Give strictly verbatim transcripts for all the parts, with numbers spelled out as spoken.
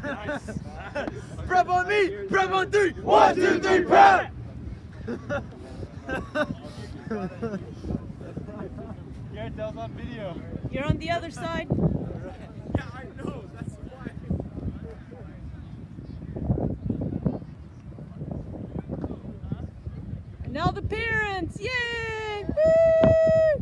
Prep on me! Prep on three! One, two, three, prep! Yeah, that was on video. You're on the other side. Yeah, I know. That's why. And now the parents! Yay! Woo!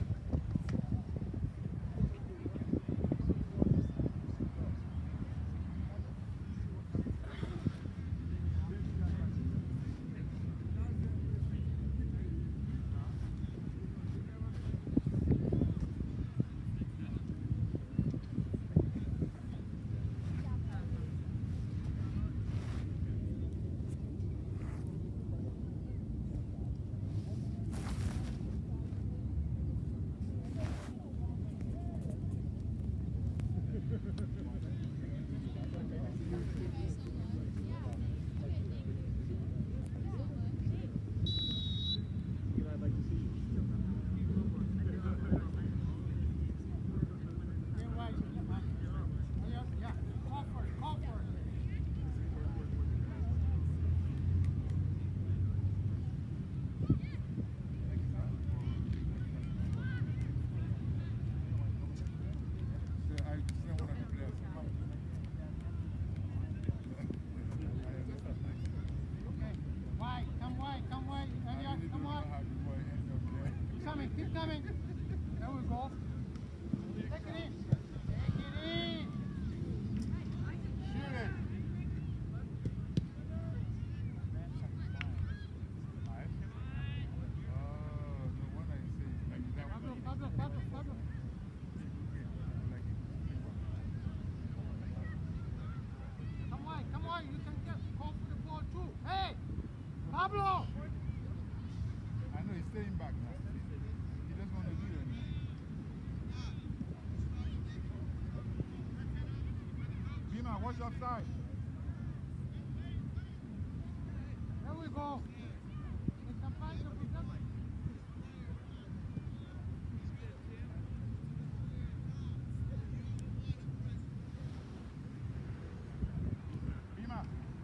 Keep coming. There we go. Take it in. Take it in. Shoot it. Pablo, Pablo, Pablo, Pablo. Come on, come on. You can get call for the ball too. Hey, Pablo. I know he's staying back now. He doesn't want to do it anymore. Bima, watch your side. There we go. It's a fight of the Bima.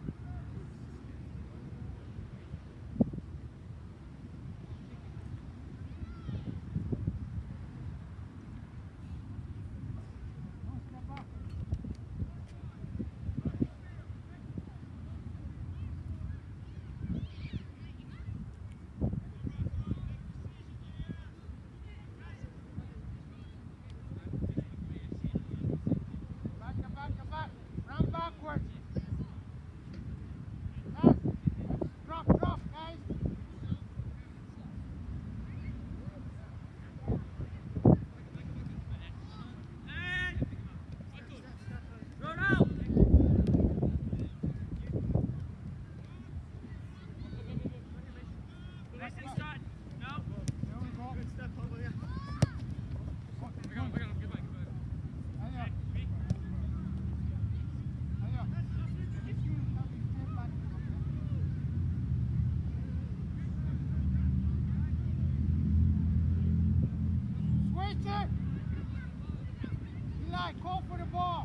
Eli, call for the ball.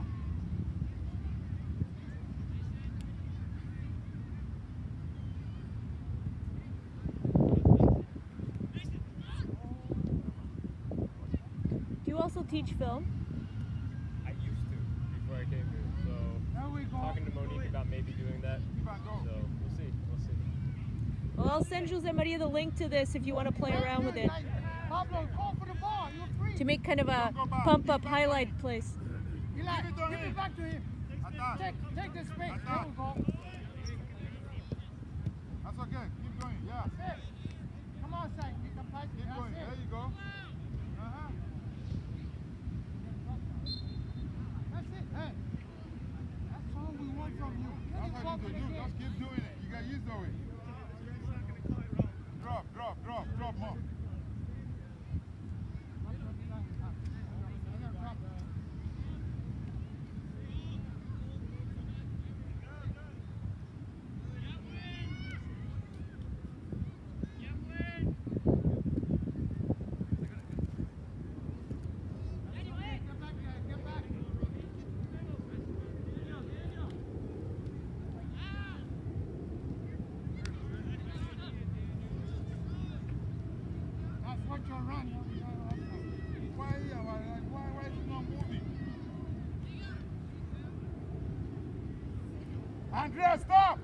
Do you also teach film? I used to before I came here. So There we go. talking to Monique about maybe doing that. So we'll see. We'll see. Well, I'll send Jose Maria the link to this if you want to play around with it. Pablo, call for the ball. You're free. To make kind of a pump-up highlight place. Eli, give it back to him. Take, take the space. There we go. That's okay. Keep going. Yeah. Hey, come on, Sai. You can pass it. Keep That's going. it. There you go. Uh-huh. That's it. Hey, that's all we want from you. Get That's it what up you in do. the game. Just keep doing it. You got used to it. Drop, drop, drop, drop more. want you to run. You know, Why, why, why, why is he not moving? Andrea, stop!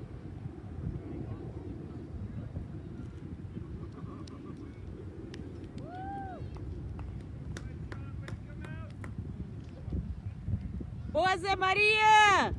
Boa, Zé Maria!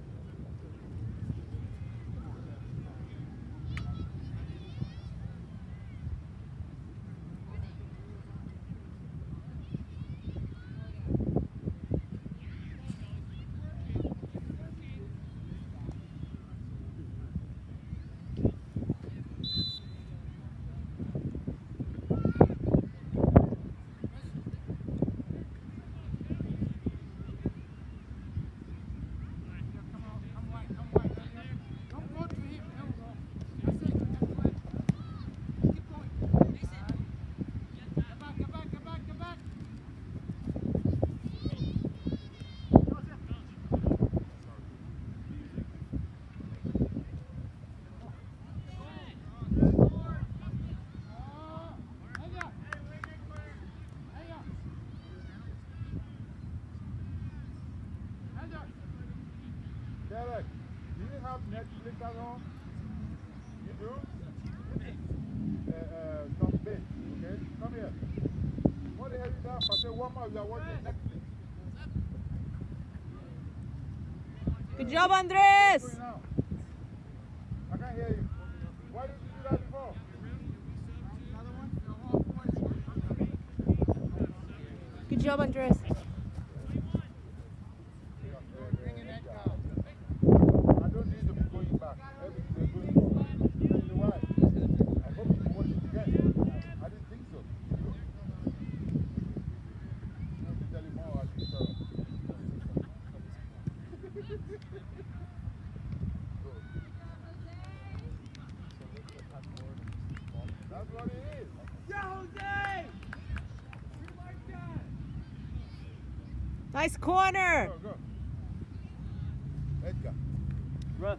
Derek, do you have Netflix at home? You do? Uh, uh, some big, okay? Come here. What the hell is that? I said, one more, you are watching Netflix. Good job, Andres! What's going on? I can't hear you. Why did you do that before? Good job, Andres. I don't need to be going back. Everything is going on. You know why? I hope you watch it again. I didn't think so. I have to tell you more. I think so. That's what it is. Yeah, Jose! Nice corner! Go, go. Edgar. Run.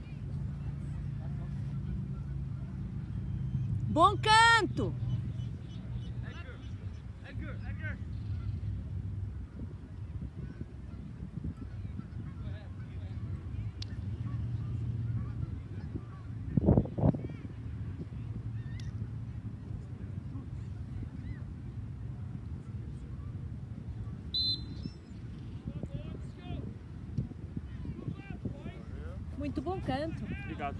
Bom canto! Edgar, Edgar. Muito bom canto. Obrigado.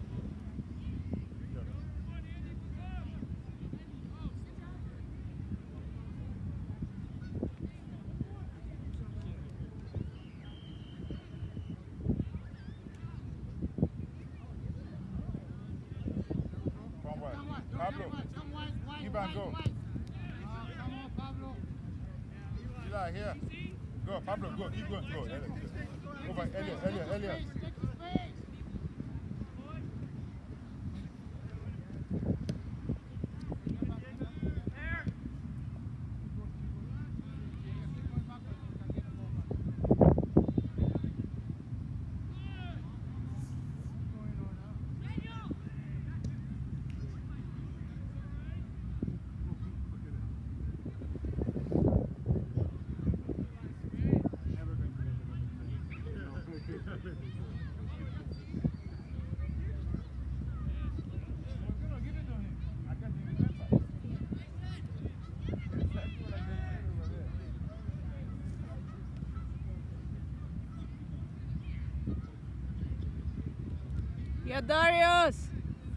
Come on. Pablo. Keep on go. Come on, Pablo. Eli, here. Go, Pablo, go. Keep going. Go, Elliot. Over, Elliot, Elliot, Elliot. Take the space. Yeah, Darius!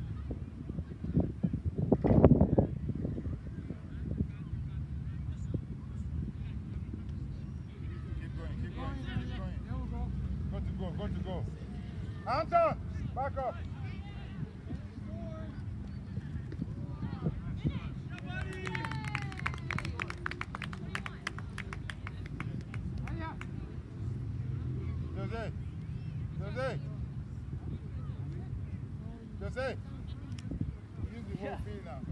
Keep going, keep going, keep going. Go to go, go to go. Anton, back up. Jose, Jose, Jose. Use the whole field now.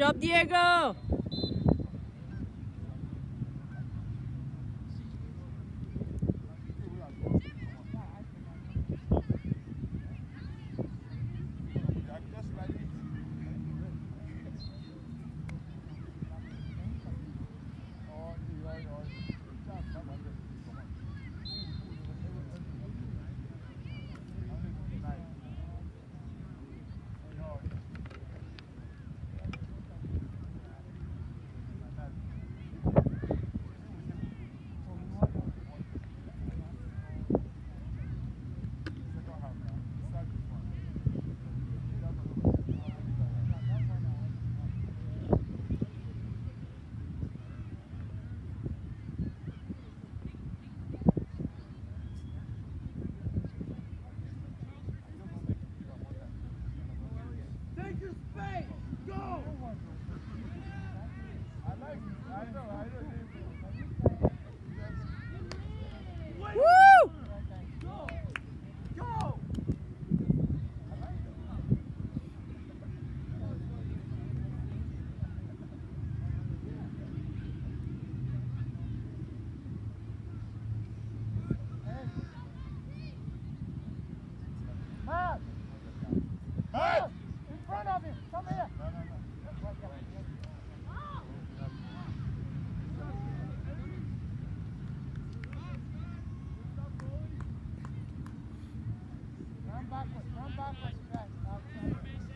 job, Diego. Take your space. Go. Woo! Go. Go. Matt! Matt! In front of him! Come here! Run backwards, run backwards, guys. Outside.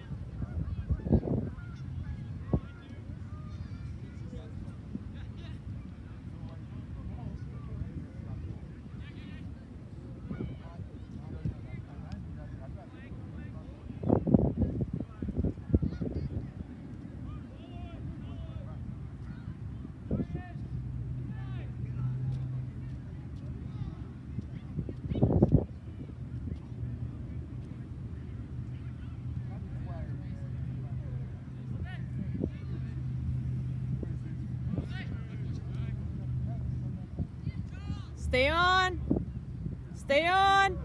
Stay on. Stay on.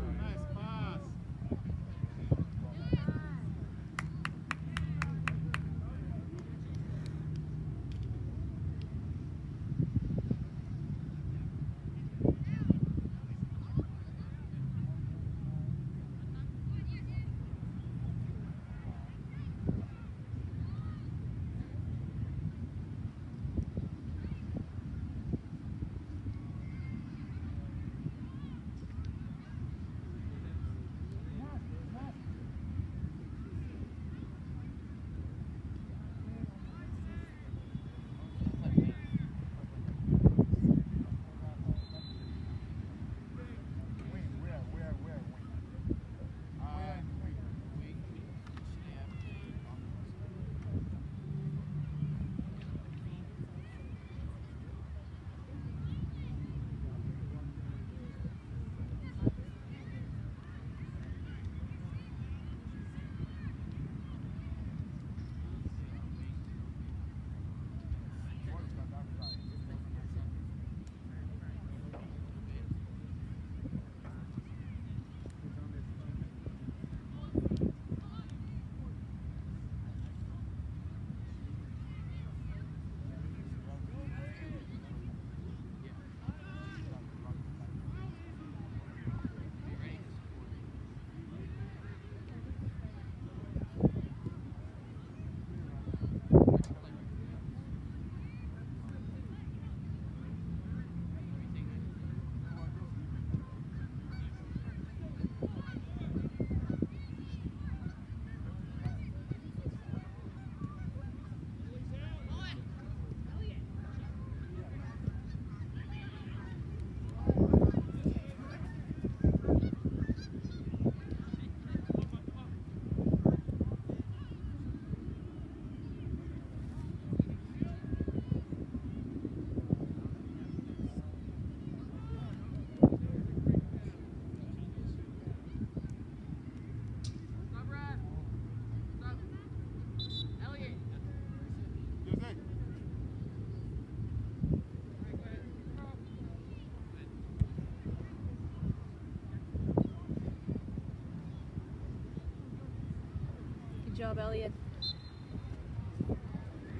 Good job, Elliot.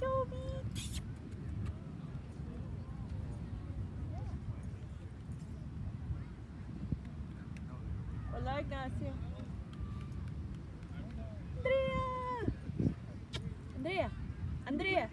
Toby. Hola, Ignacio. Andrea. Andrea. Andrea.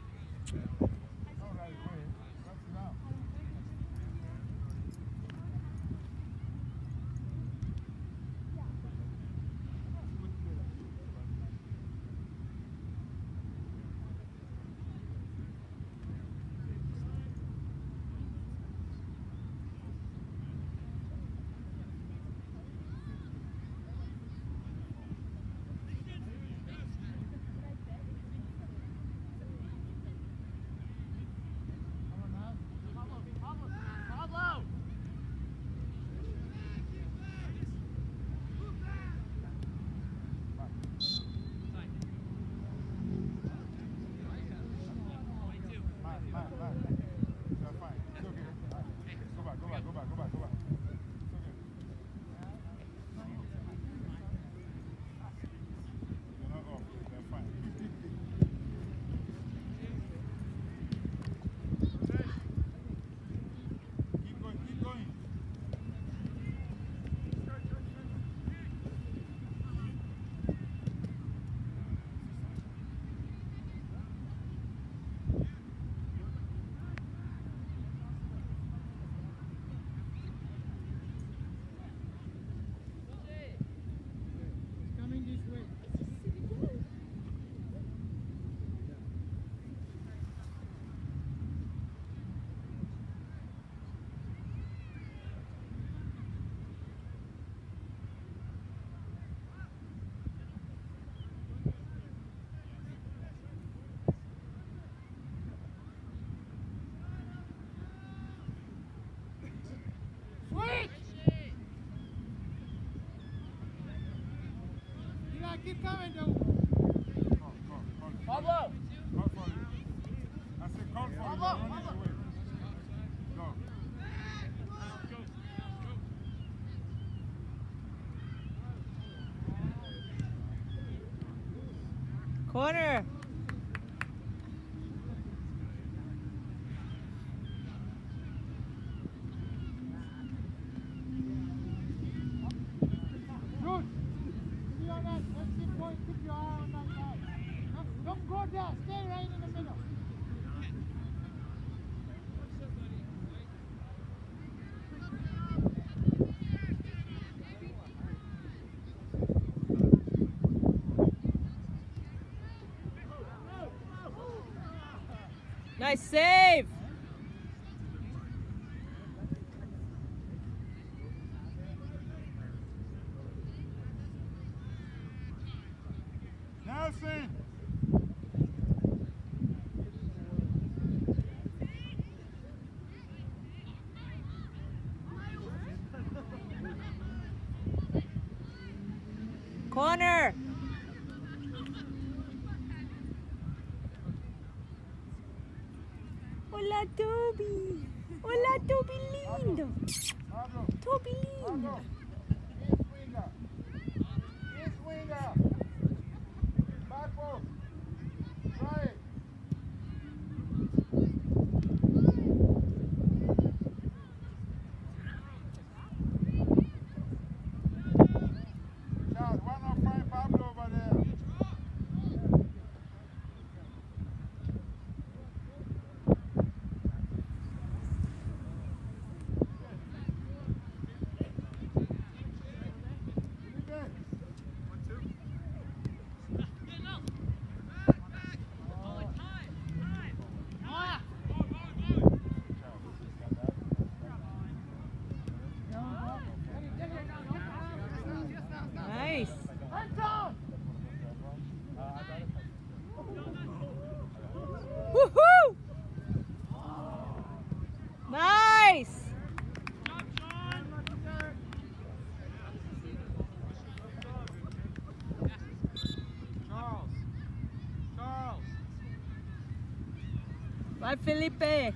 Keep coming, though. Call, call, call. Pablo. Call for you. I said call for you. Pablo, You're running away. Go. Corner. Good. Be on that. Let's keep going. Keep your eye on that guy. Don't, don't go there. Stay right in the middle. Nice save. Nelson! Corner. Hola, Toby. Hola, Toby lindo. Pablo! Toby lindo. Pablo! East winger! East winger! Back post! Try it! Charles, why not find Pablo over there? Nice. Woohoo! Nice. Charles. Charles. Vai, Felipe.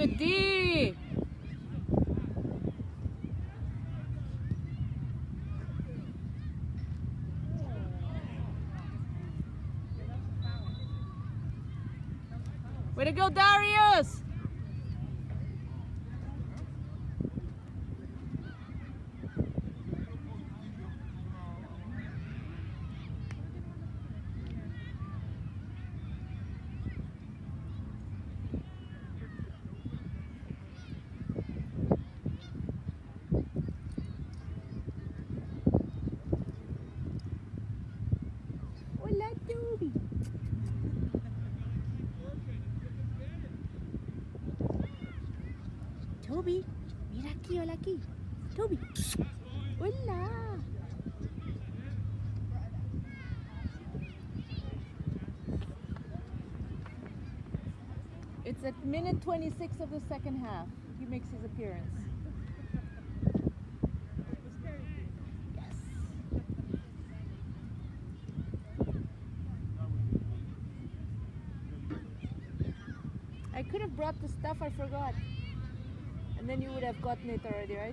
D. Way to go, Darius! Hola, Toby. Toby, mira aquí, hola aquí. Toby. Hola. It's at minute twenty-six of the second half. He makes his appearance. Yes. I could have brought the stuff, I forgot. And then you would have gotten it already, right?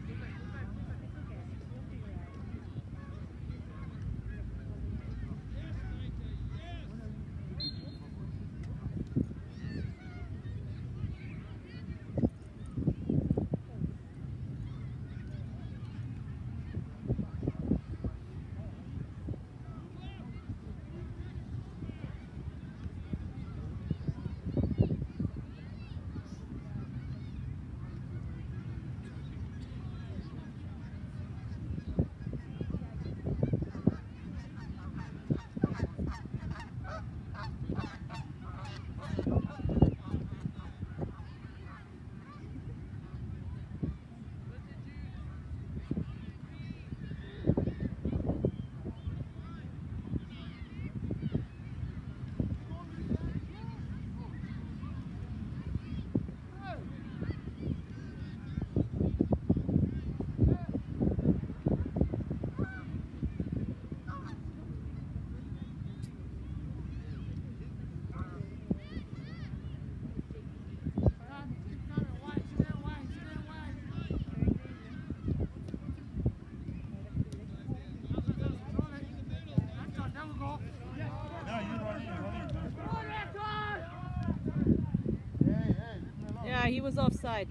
Yeah, he was offside.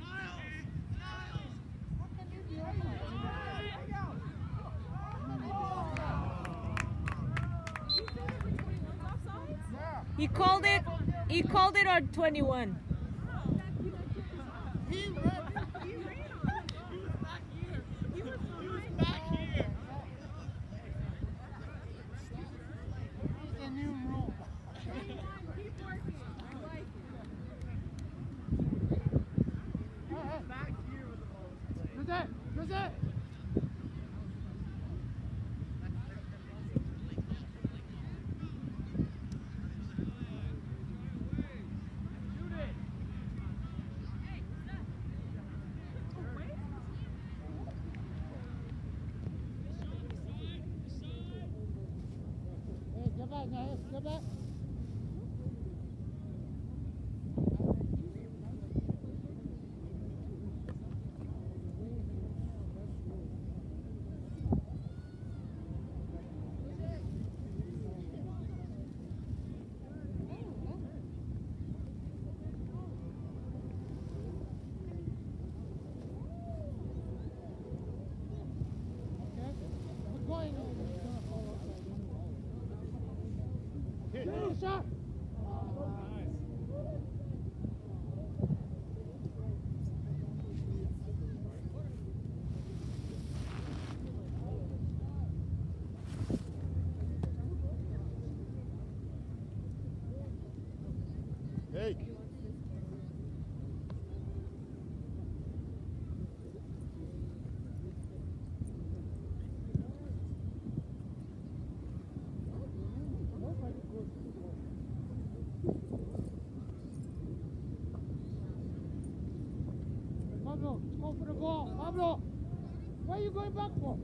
He called it. He called it on twenty-one. Get back now, get back. Shot. Hey. Pablo, go for the ball. Pablo, where are you going back for?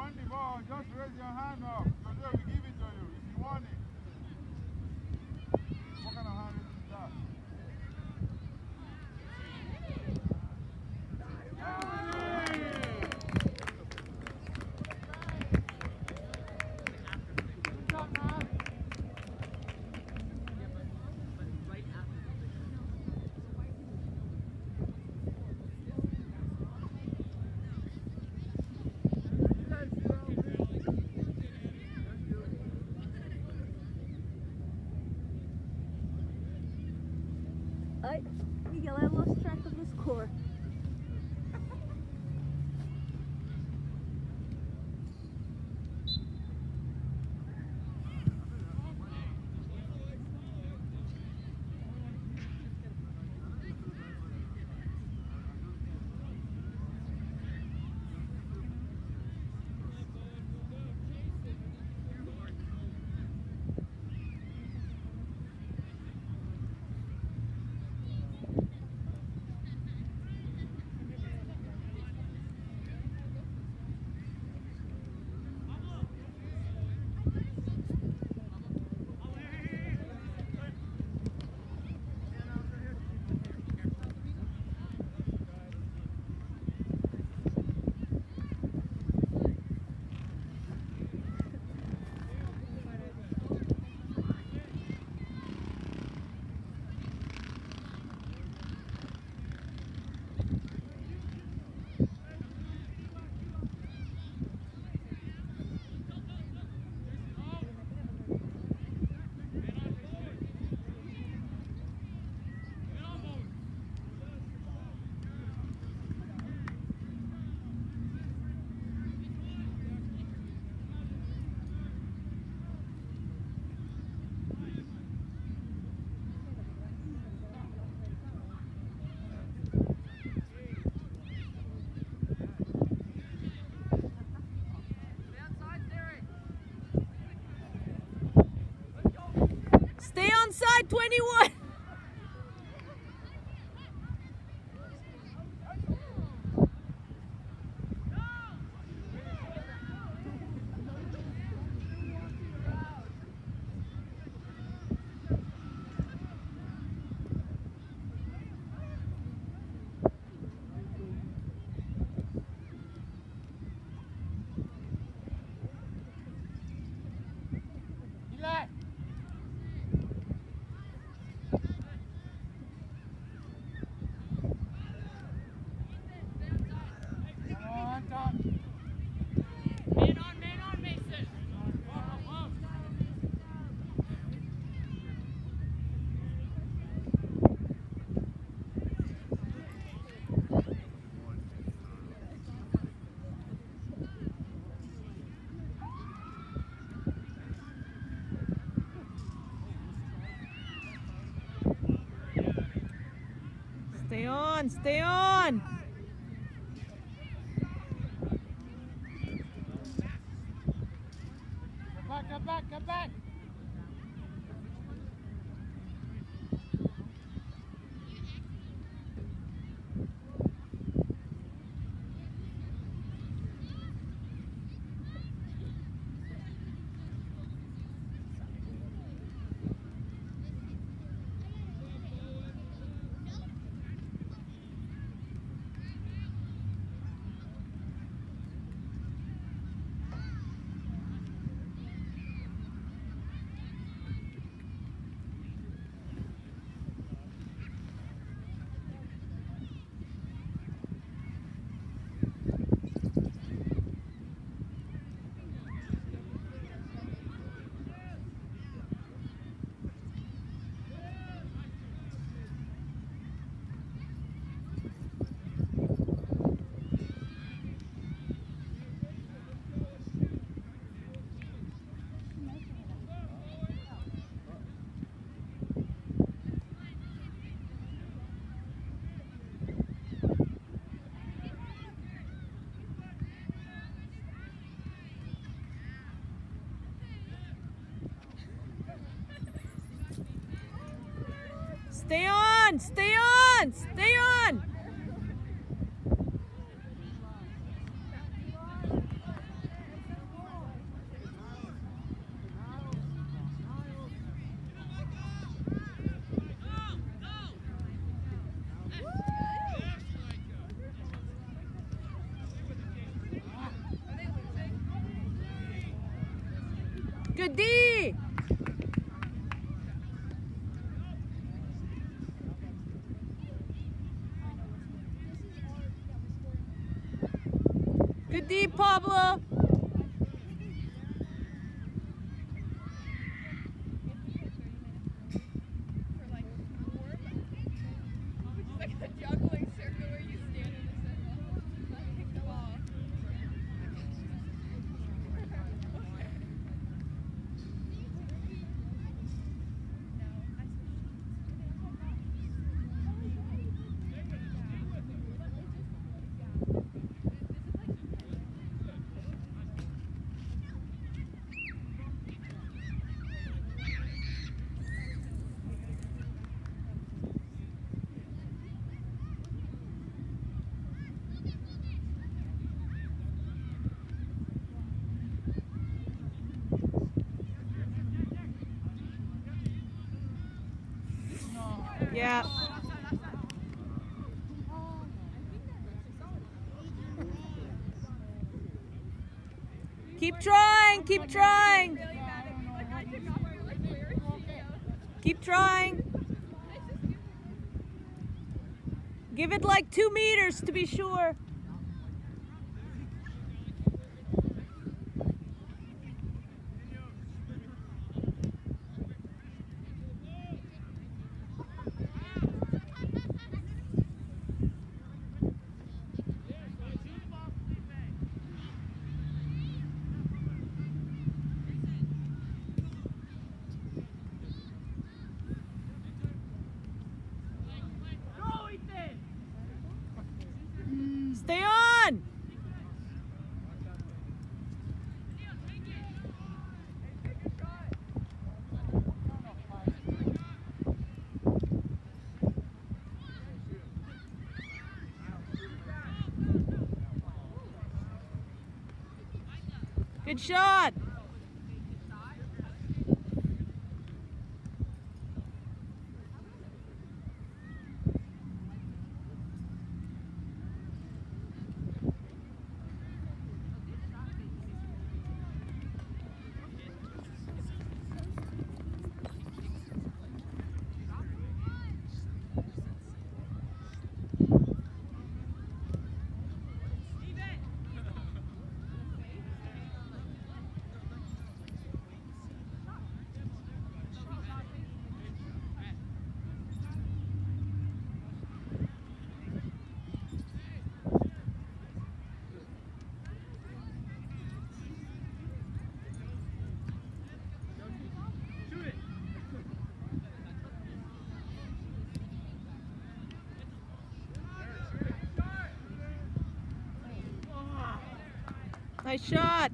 want the ball, just raise your hand up. So they will give it to you if you want it. What kind of hand is that? I, Miguel, I lost track of the score. Stay on side twenty-one. Stay on, stay on. Come back, come back, come back. Stay on, stay on, stay on. Good D! Good D, Pablo! Yeah. Keep trying, keep trying. Keep trying. Give it like two meters to be sure. Stay on! Good shot! Nice shot.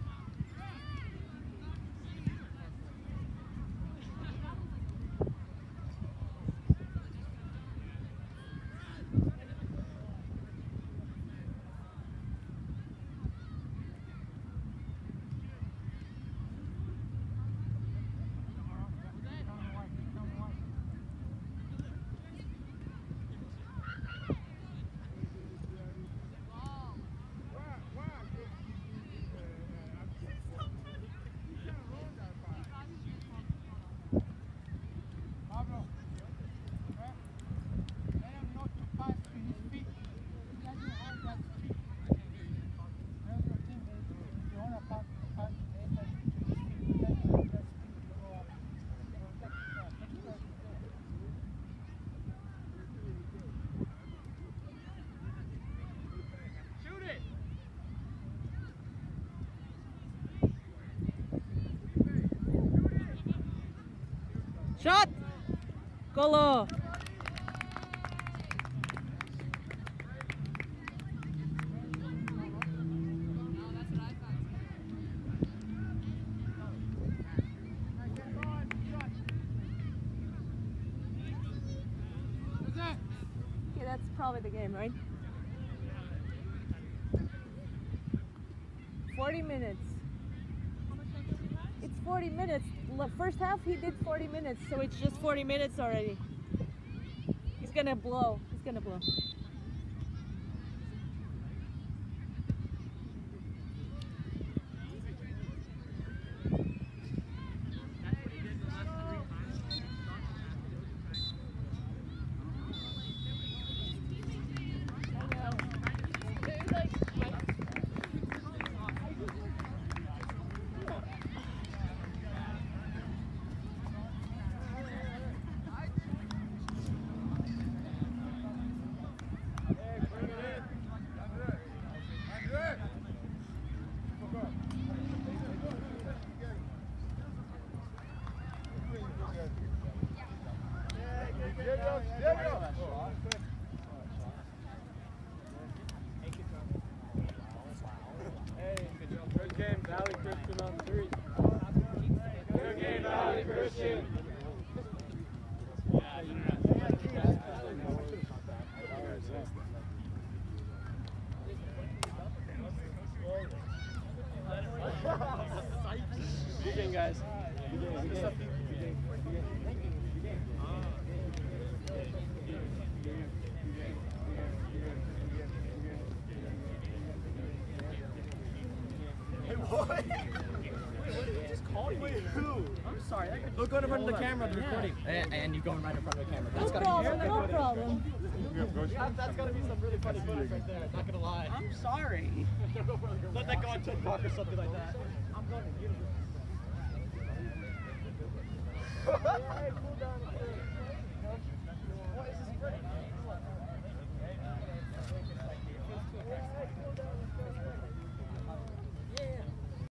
Shot! Golo! Okay, that's probably the game, right? forty minutes. It's forty minutes. Look, first half he did forty minutes, so it's just forty minutes already. He's gonna blow. He's gonna blow. Good game, guys. Hey, what? Wait, what did you just call me? Wait, who? I'm sorry. Look in front of the camera, the recording. And, and you going right in front of the camera. No That's gotta problem, be, no problem. that, that's gotta be some really funny footage right there. Not gonna lie. I'm sorry. Let that go on TikTok or something like that. I'm going to get it. What is this?